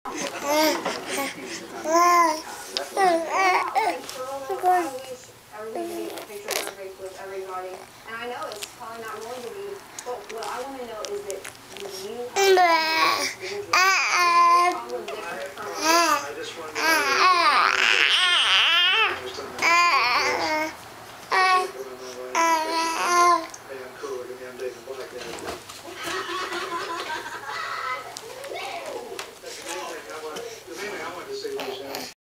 everybody. And I know it's probably not going to be, but what I want to know is that you have